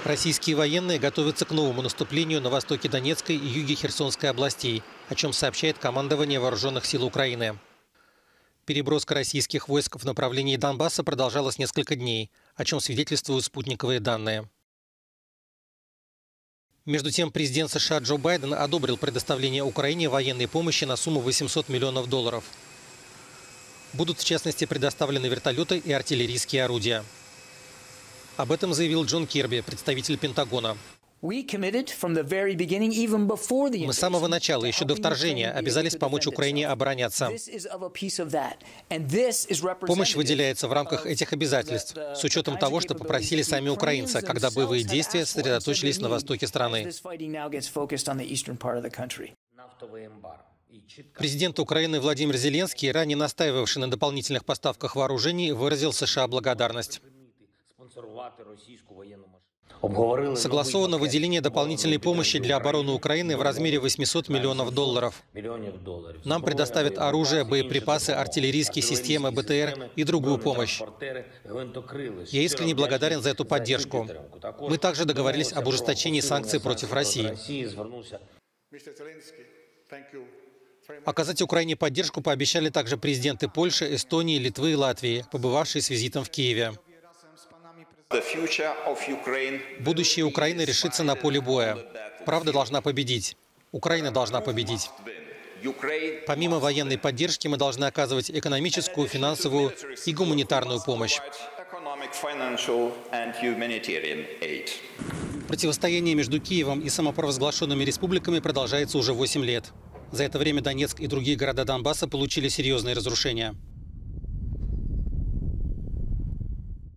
Российские военные готовятся к новому наступлению на востоке Донецкой и юге Херсонской областей, о чем сообщает командование Вооруженных сил Украины. Переброска российских войск в направлении Донбасса продолжалась несколько дней, о чем свидетельствуют спутниковые данные. Между тем, президент США Джо Байден одобрил предоставление Украине военной помощи на сумму $800 миллионов. Будут, в частности, предоставлены вертолеты и артиллерийские орудия. Об этом заявил Джон Кирби, представитель Пентагона. Мы с самого начала, еще до вторжения, обязались помочь Украине обороняться. Помощь выделяется в рамках этих обязательств, с учетом того, что попросили сами украинцы, когда боевые действия сосредоточились на востоке страны. Президент Украины Владимир Зеленский, ранее настаивавший на дополнительных поставках вооружений, выразил США благодарность. Согласовано выделение дополнительной помощи для обороны Украины в размере $800 миллионов. Нам предоставят оружие, боеприпасы, артиллерийские системы, БТР и другую помощь. Я искренне благодарен за эту поддержку. Мы также договорились об ужесточении санкций против России. Оказать Украине поддержку пообещали также президенты Польши, Эстонии, Литвы и Латвии, побывавшие с визитом в Киеве. Будущее Украины решится на поле боя. Правда должна победить. Украина должна победить. Помимо военной поддержки мы должны оказывать экономическую, финансовую и гуманитарную помощь. Противостояние между Киевом и самопровозглашенными республиками продолжается уже 8 лет. За это время Донецк и другие города Донбасса получили серьезные разрушения.